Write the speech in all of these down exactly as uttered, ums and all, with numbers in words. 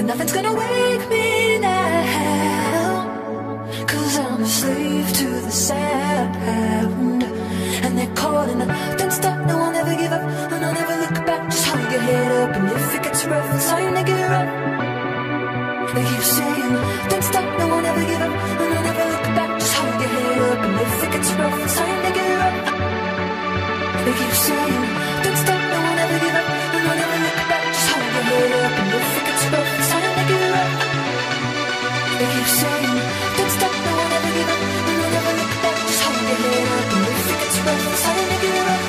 but nothing's gonna wake me now. Cause I'm a slave to the sound, and they're calling, don't stop, no, I'll never give up, and I'll never look back, just hold your head up, and if it gets rough, it's time to get up. They keep saying, don't stop, no, I'll never give up, and I'll never look back, just hold your head up, and if it gets rough, it's time to get up. They keep saying, don't stop, no, I'll never give up, and I'll never look back, just hold your head up, and if it gets rough, it's time to get up. They keep saying, don't stop, no, I'll never give up, and I'll never look back, just hold your head up, and if it gets rough, it's time to get up.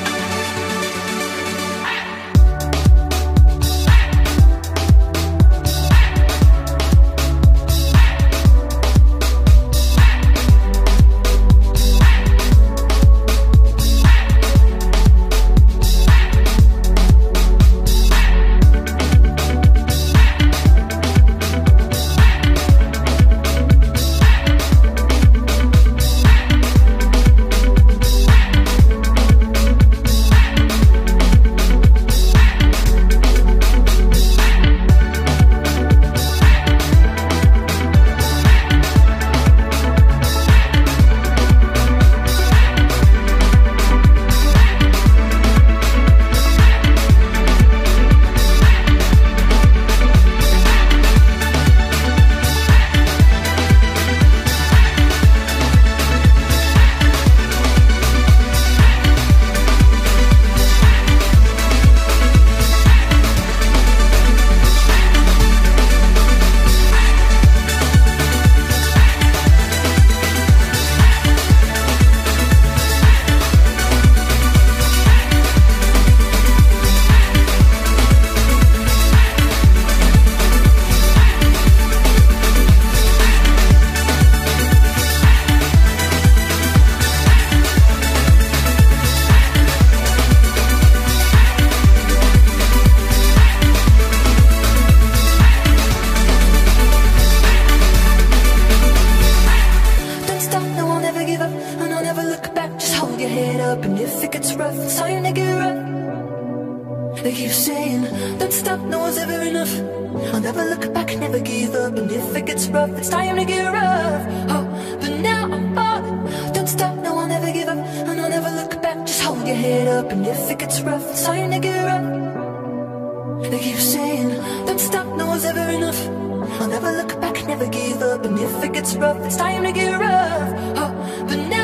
They keep saying, don't stop, no one's ever enough. I'll never look back, never give up. And if it gets rough, it's time to get rough. Oh, but now I'm falling. Don't stop, no, I'll never give up. And I'll never look back, just hold your head up. And if it gets rough, it's time to get rough. They keep saying, don't stop, no one's ever enough. I'll never look back, never give up. And if it gets rough, it's time to get rough. Oh, but now